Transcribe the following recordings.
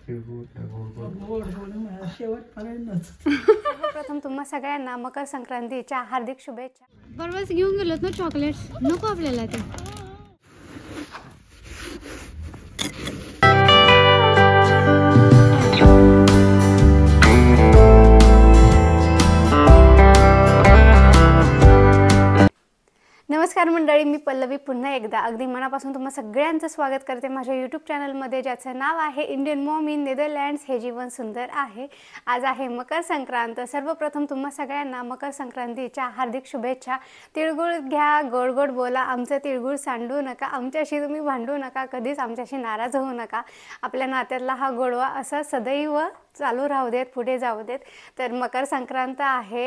प्रथम तुम्हा सगळ्यांना मकर संक्रांतीच्या हार्दिक शुभेच्छा. बरोबर घेऊन गेलोत ना चॉकलेट्स, नको आपल्याला ते. नमस्कार मंडळी, मी पल्लवी पुन्हा एकदा अगदी मनापासून तुम्हा सगळ्यांचं स्वागत करते माझ्या यूट्यूब चॅनलमध्ये, ज्याचं नाव आहे इंडियन मॉम इन नेदरलँड्स. हे जीवन सुंदर आहे. आज आहे मकर संक्रांत. सर्वप्रथम तुम्हा सगळ्यांना मकर संक्रांतीच्या हार्दिक शुभेच्छा. तिळगुळ घ्या, गोड गोड बोला, आमचं तिळगुळ सांडू नका, आमच्याशी तुम्ही भांडू नका, कधीच आमच्याशी नाराज होऊ नका. आपल्या नात्यातला हा गोडवा असा सदैव चालू राहू देत, पुढे जाऊ देत. तर मकर संक्रांत आहे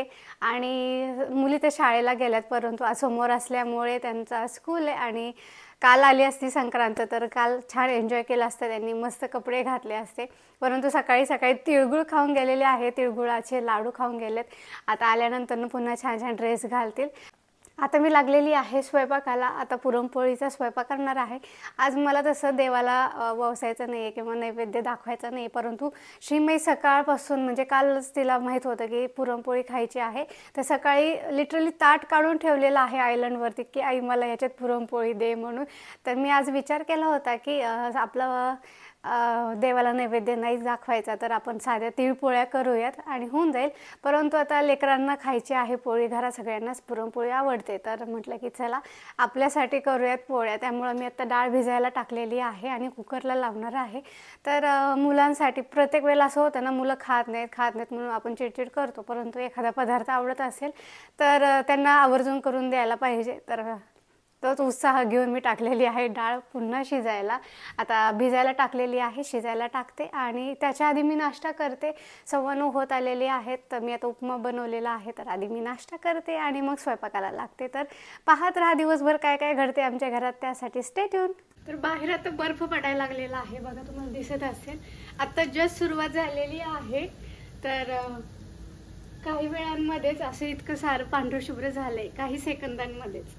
आणि मुली तर शाळेला गेल्यात, परंतु आज समोर असल्यामुळे त्यांचा स्कूल आहे. आणि काल आली असती संक्रांत तर काल छान एन्जॉय केलं असतं त्यांनी, मस्त कपडे घातले असते. परंतु सकाळी सकाळी तिळगुळ खाऊन गेलेले आहे, तिळगुळाचे लाडू खाऊन गेलेत. आता आल्यानंतर पुन्हा छान छान ड्रेस घालतील. आता मी लागलेली आहे स्वयंपाकाला. आता पुरणपोळीचा स्वयंपाक करणार आहे. आज मला तसं देवाला वसायचं नाही आहे किंवा नैवेद्य दाखवायचं नाही, परंतु श्रीमई सकाळपासून म्हणजे कालच तिला माहीत होतं की पुरणपोळी खायची आहे. तर सकाळी लिटरली ताट काढून ठेवलेलं आहे आयलंडवरती की आई मला याच्यात पुरणपोळी दे म्हणून. तर मी आज विचार केला होता की आपलं देवाला नैवेद्य नाही दाखवायचा तर आपण साध्या तिळपोळ्या करूयात आणि होऊन जाईल. परंतु आता लेकरांना खायची आहे पोळी, घरात सगळ्यांनाच पुरणपोळी आवडते. तर म्हटलं की चला आपल्यासाठी करूयात पोळ्या. त्यामुळं मी आता डाळ भिजायला टाकलेली आहे आणि कुकरला लावणार आहे. तर मुलांसाठी प्रत्येक वेळेला असं होतं ना, मुलं खात नाहीत म्हणून आपण चिडचिड करतो, परंतु एखादा पदार्थ आवडत असेल तर त्यांना आवर्जून करून द्यायला पाहिजे. तर तोच उत्साह घेऊन मी टाकलेली आहे डाळ पुन्हा शिजायला. आता भिजायला टाकलेली आहे, शिजायला टाकते आणि त्याच्या आधी मी नाश्ता करते. 9:15 होत आलेले आहेत. तर मी आता उपमा बनवलेला आहे, तर आधी मी नाश्ता करते आणि मग स्वयंपाकाला लागते. तर पाहत राहा दिवसभर काय काय घडते आमच्या घरात, त्यासाठी स्टे ट्यून. तर बाहेर आता बर्फ पडायला लागलेला आहे, बघा तुम्हाला दिसत असेल. आता जस्ट सुरुवात झालेली आहे. तर काही वेळांमध्येच असं इतकं सारं पांढरं शुभ्र झालंय, काही सेकंदांमध्येच.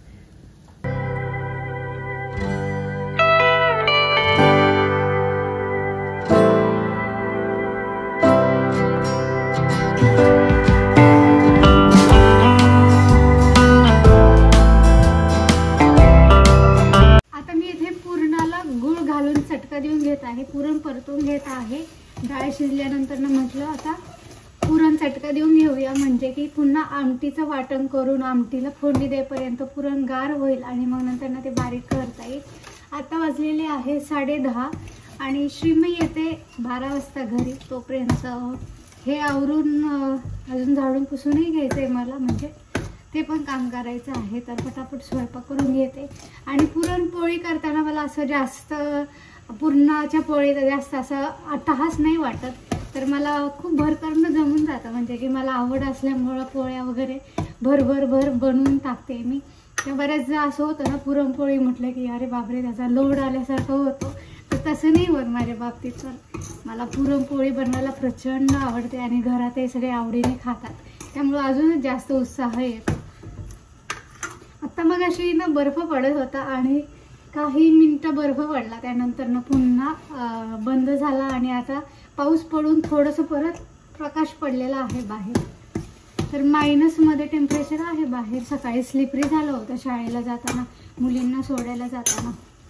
देऊन घेत आहे, पुरण परतून घेत आहे. डाळ शिजल्यानंतर म्हटलं आता पुरण चटका देऊन घेऊया, म्हणजे की पुन्हा आमटीचं वाटण करून आमटीला फोडणी देईपर्यंत पुरण गार होईल आणि मग नंतर ते बारीक करता येईल. आता वाजलेले आहे 10:30 आणि श्रीमई येते 12 वाजता घरी. तोपर्यंत हे आवरून अजून झाडून पुसूनही घ्यायचं आहे मला, म्हणजे ते पण काम करायचं आहे. तर पटापट स्वयंपाक करून घेते. आणि पुरणपोळी करताना मला असं जास्त पुरणाच्या पोळीत जास्त असं अट्टहास नाही वाटत, तर मला खूप भरकरणं जमून जातं, म्हणजे की मला आवड असल्यामुळं पोळ्या वगैरे भर बनवून टाकते मी. तर बऱ्याचदा असं होतं ना, पुरणपोळी म्हटलं की अरे बापरे त्याचा लोड आल्यासारखं होतं, तर तसं नाही होत माझ्या बाबतीत. तर मला पुरणपोळी बनवायला प्रचंड आवडते आणि घरात हे सगळे आवडीने खातात, त्यामुळं अजूनच जास्त उत्साह येतो. आत्ता मग अशी ना बर्फ पडत होता आणि काही मिनटं बर्फ पडला, त्यानंतर पुन्हा बंद झाला आणि आता पाऊस पडून थोडंसं परत प्रकाश पडलेला आहे बाहेर. तर -मध्ये टेम्परेचर आहे बाहेर. सकाळी स्लिपरी झालं होतं शाळेला जाताना, मुलींना सोडायला जाताना.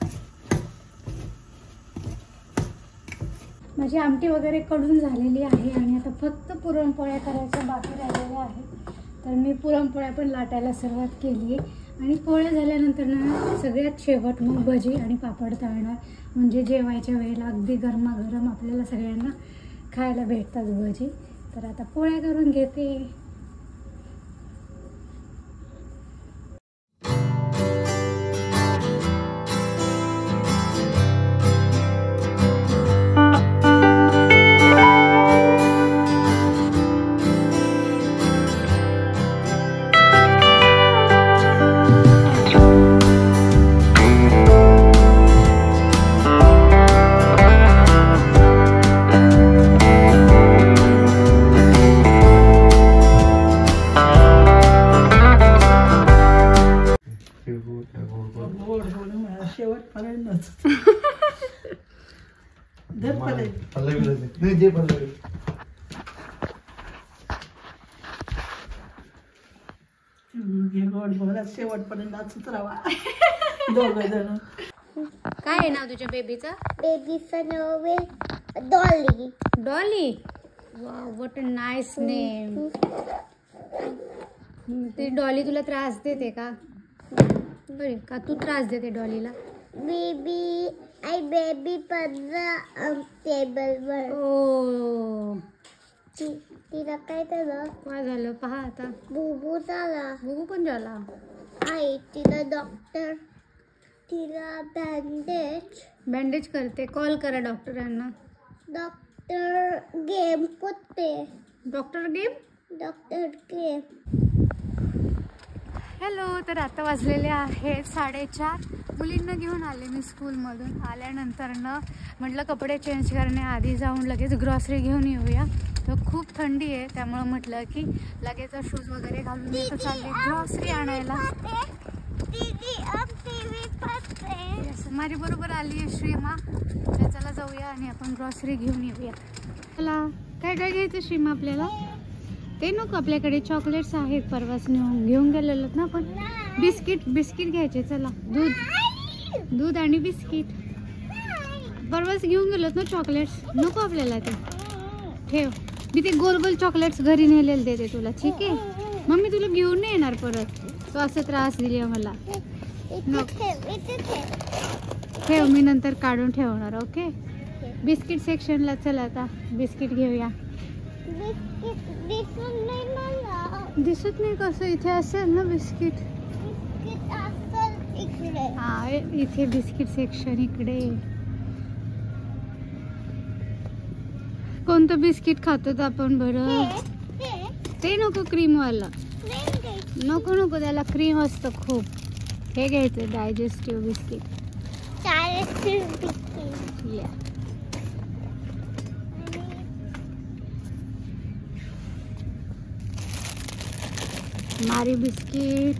माझी आमटी वगैरे कडून झालेली आहे आणि आता फक्त पुरणपोळ्या करायच्या बाकी राहिलेल्या आहेत. तर मी पुरणपोळ्या पण लाटायला सुरुवात केली आहे आणि पोळ्या झाल्यानंतर सगळ्यात शेवट मग भजी आणि पापड तळणार, म्हणजे जेवायच्या वेळेला अगदी गरमागरम आपल्याला सगळ्यांना खायला भेटतात भजी. तर आता पोळ्या करून घेते. नाही जे बनवलं शेवटपर्यंत असंच राहा दोघ जण. काय आहे नाव तुझ्या बेबीचं? बेबीचं नाव आहे Dolly. Dolly. What a nice name. ते डॉली तुला त्रास देते का? बरे का तू त्रास देते डॉलीला? बेबी पडलं टेबलवर. ओ तिला काय झालं? काय झालं पहा आता. बुबू झाला. बघू पण झाला. आई तिला डॉक्टर तिला बँडेज करते. कॉल करा डॉक्टरांना. डॉक्टर गेम करते. Doctor game. हॅलो. तर आता वाजलेले आहेत 4:30. मुलींना घेऊन आले मी स्कूलमधून. आल्यानंतरनं म्हटलं कपडे चेंज करण्याआधी जाऊन लगेच ग्रॉसरी घेऊन येऊया. तर खूप थंडी आहे त्यामुळं म्हटलं की लगेच शूज वगैरे घालून मी तर चालले ग्रॉसरी आणायला. Yes, माझ्या बरोबर आली आहे श्रीमा. तर चला जाऊया आणि आपण ग्रॉसरी घेऊन येऊया. चला. काय काय घ्यायचं श्रीमा आपल्याला? ते नको, आपल्याकडे चॉकलेट्स आहेत. परवाच घेऊन गेलेलो ना आपण. बिस्किट घ्यायचे. चला. दूध आणि बिस्किट. परवाच घेऊन गेलोत ना चॉकलेट्स. नको आपल्याला ते. ठेव. मी ते गोल गोल चॉकलेट्स घरी नेलेले देते तुला. ठीक आहे. मम्मी तुला घेऊन नाही येणार परत. तो असं त्रास दिली मला. ठेव. मी नंतर काढून ठेवणार. ओके. बिस्किट सेक्शनला चला आता बिस्किट घेऊया. दिसत नाही कसं. इथे असेल ना बिस्किट. हा इथे बिस्किट सेक्शन इकडे. कोणतं बिस्किट खातो आपण बरं? ते नको क्रीमवाला. नको त्याला क्रीम असतं खूप. हे घ्यायचं डायजेस्टिव्ह बिस्किट. या मारी बिस्किट.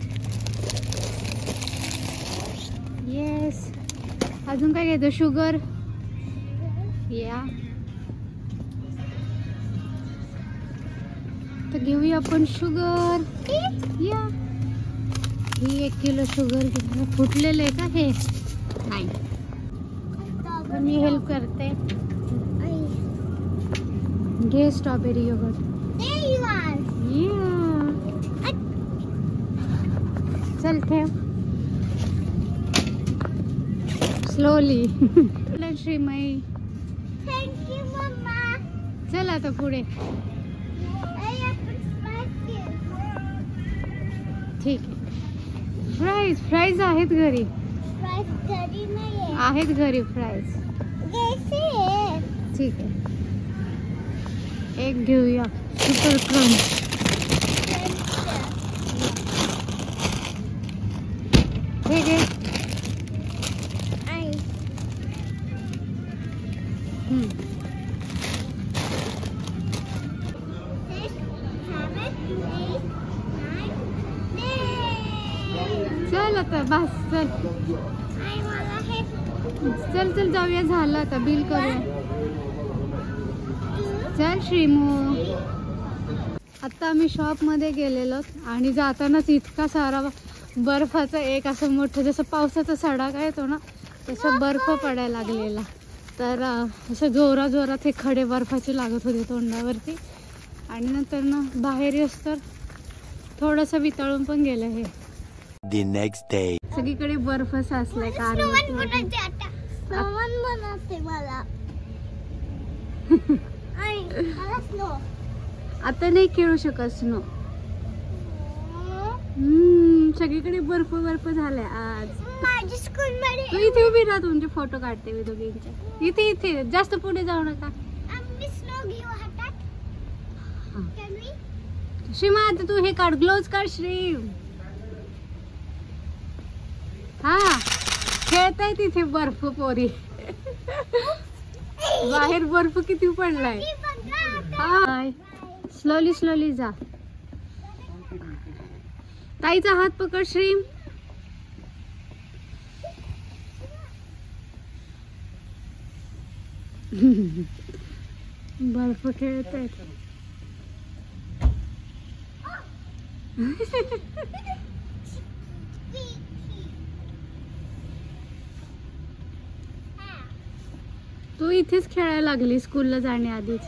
येस. अजून काय घ्यायचं? शुगर. या तर घेऊया आपण शुगर. या ही 1 किलो शुगर घेतलं. फुटलेलं आहे का हे? नाही. तर मी हेल्प करते. घे स्ट्रॉबेरी योगर्ट. चल ठेव. स्लोली. श्रीमई. चल आता पुढे. ठीक आहे. फ्राईज आहेत घरी. आहेत घरी फ्राईज. ठीक आहे. एक घेऊया सुपर क्रंच. हे घे. चल आता बस. चल जाऊया. झालं आता बिल करूया. चल श्रीमू. आता आम्ही शॉपमध्ये गेलेलो आणि जातानाच इतका सारा बर्फाचा एक असं मोठं जसं पावसाचा सडाका येतो ना तसं बर्फ पडायला लागलेला. तर असं जोरात हे खडे बर्फाचे लागत होते तोंडावरती. आणि नंतर ना बाहेर तर थोडंसं वितळून पण गेलं हे. The next day. सगळीकडे बर्फ साचलाय कार. आता नाही खेळू शकत स्नो. सगळीकडे बर्फ झालाय आज. माझ्या स्कूल मध्ये तू इथे उभी राहा. तुमचे फोटो काढते मी दोघींचे. इथे जास्त पुढे जाऊ नका. आम्ही स्नो घेऊ हातात. श्रीमा आता तू हे काढ. ग्लोव्ज काढ श्री. हा खेळताय तिथे बर्फ पोरी. बाहेर बर्फ किती पडलाय. हाय. स्लोली जा. ताईचा हात पकड श्री. बर्फ खेळत आहेत. तू इथेच खेळायला लागली स्कूलला जाण्याआधीच.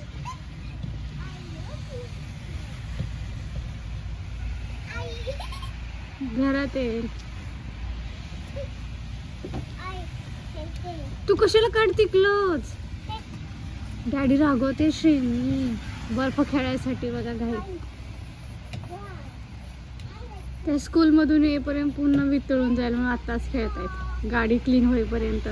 घरात ये. तू कशाला काढते क्लोज? डॅडी रागवते श्रेणी बर्फ खेळायसाठी. बघा घाई. त्या स्कूलमधून येईपर्यंत पूर्ण वितळून जाईल म्हणून आत्ताच खेळत आहेत, गाडी क्लीन होईपर्यंत.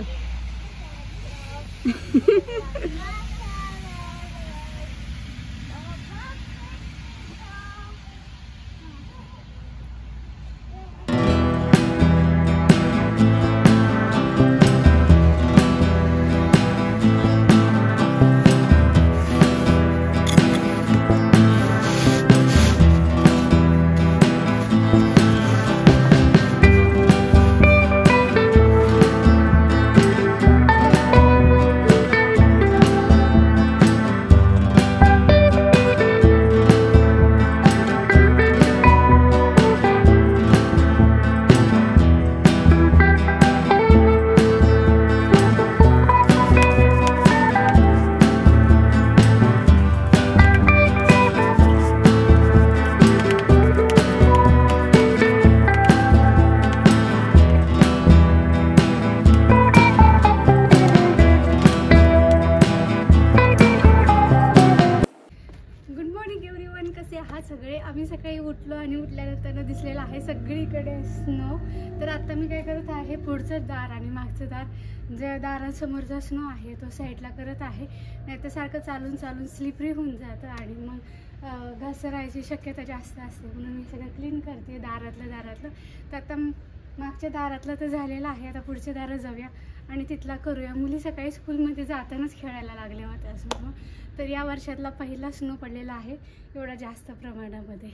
सगळे आम्ही सकाळी उठलो आणि उठल्यानंतर दिसलेला आहे सगळीकडे स्नो. तर आता मी काय करत आहे, पुढचं दार आणि मागचं दार ज्या दारासमोरचा स्नो आहे तो साईडला करत आहे. नाही तर सारखं चालून चालून स्लिपरी होऊन जातं आणि मग घसरायची शक्यता जास्त असते. म्हणून मी सगळं क्लीन करते दारातलं. तर आता मागच्या दारातलं तर झालेलं आहे. आता पुढच्या दारात जाऊया आणि तिथला करूया. मुली सकाळी स्कूलमध्ये जातानाच खेळायला लागल्या होत्या स्नो. तर या वर्षातला पहिला स्नो पडलेला आहे एवढा जास्त प्रमाणामध्ये.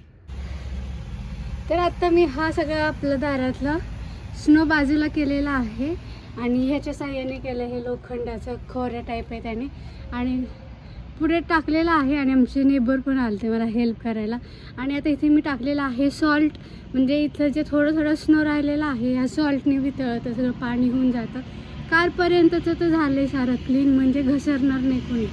तर आता मी हा सगळा आपल्या दारातला स्नो बाजूला केलेला आहे आणि ह्याच्या साह्याने केलं. हे लोखंडाचं खोऱ्या टाईप आहे त्याने आणि पुढे टाकलेला आहे. आणि आमचे नेबर पण आले मला हेल्प करायला. आणि आता इथे मी टाकलेलं आहे सॉल्ट, म्हणजे इथलं जे थोडं स्नो राहिलेलं आहे ह्या सॉल्टने वितळतं सगळं, पाणी होऊन जातं. कालपर्यंतचं तर झालं आहे सारं क्लीन, म्हणजे घसरणार नाही कोणी.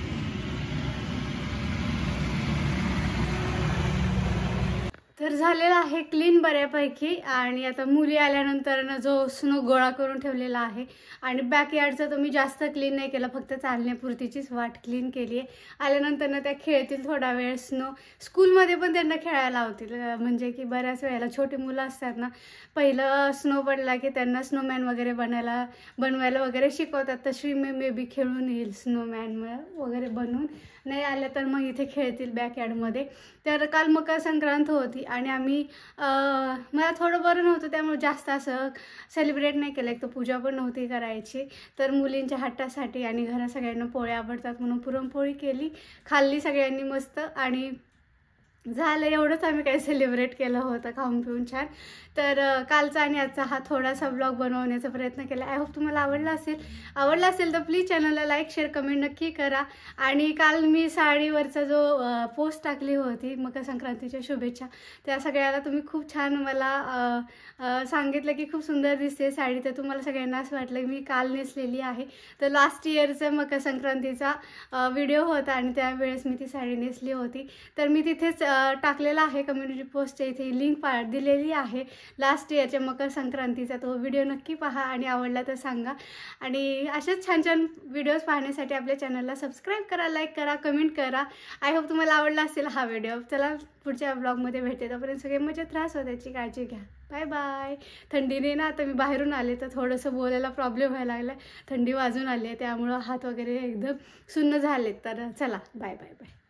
तर झालेला आहे क्लीन बऱ्यापैकी. आणि आता मुली आल्यानंतर जो स्नो गोळा करून ठेवलेला आहे आणि बॅकयार्डचा तो मी जास्त क्लीन नाही केला, फक्त चालण्यापुरतीचीच वाट क्लीन केली आहे. आल्यानंतर त्या खेळतील थोडा वेळ स्नो. स्कूलमध्ये पण त्यांना खेळायला लावतील, म्हणजे की बऱ्याच वेळेला छोटी मुलं असतात ना, पहिलं स्नो पडला की त्यांना स्नोमॅन वगैरे बनवायला वगैरे शिकवतात. तशी मे बी खेळून येईल स्नोमॅन वगैरे बनवून. नाही आलं तर मग इथे खेळतील बॅकयार्डमध्ये. तर काल मकर संक्रांत होती आणि आम्ही मला थोडं बरं नव्हतं त्यामुळे जास्त असं सेलिब्रेट नाही केलं. एक तर पूजा पण नव्हती करायची. तर मुलींच्या हट्टासाठी आणि घरात सगळ्यांना पोळ्या आवडतात म्हणून पुरणपोळी केली, खाल्ली सगळ्यांनी मस्त. आणि झालं एवढंच. आम्ही काही सेलिब्रेट केलं होतं खाऊन पिऊन छान. तर कालचा आणि आजचा हा थोडासा ब्लॉग बनवण्याचा प्रयत्न केला. आय होप तुम्हाला आवडला असेल तर प्लीज चॅनलला लाईक शेअर कमेंट नक्की करा. आणि काल मी साडीवरचा जो पोस्ट टाकली होती मकर संक्रांतीच्या शुभेच्छा, त्या सगळ्याला तुम्ही खूप छान मला सांगितलं की खूप सुंदर दिसते साडी. तर तुम्हाला सगळ्यांना असं वाटलं मी काल नेसलेली आहे. तर लास्ट इयरचा मकर संक्रांतीचा व्हिडिओ होता आणि त्यावेळेस मी ती साडी नेसली होती. तर मी तिथेच टाकलेला आहे कम्युनिटी पोस्टच्या इथे लिंक दिलेली आहे लास्ट इयरच्या मकर संक्रांतीचा. तो व्हिडिओ नक्की पहा आणि आवडला तर सांगा. आणि असेच छान छान व्हिडिओज पाहण्यासाठी आपल्या चॅनलला सबस्क्राईब करा, लाईक करा, कमेंट करा. आय होप तुम्हाला आवडला असेल हा व्हिडिओ. चला पुढच्या ब्लॉगमध्ये भेटते. तोपर्यंत सगळे मजेत राहा, स्वतःची काळजी घ्या. Bye bye. थंडीने ना आता मी बाहेरून आले तर थोडंसं बोलायला प्रॉब्लेम व्हायला लागला. थंडी वाजून आली आहे त्यामुळं हात वगैरे एकदम सुन्न झालेत. तर चला बाय बाय बाय.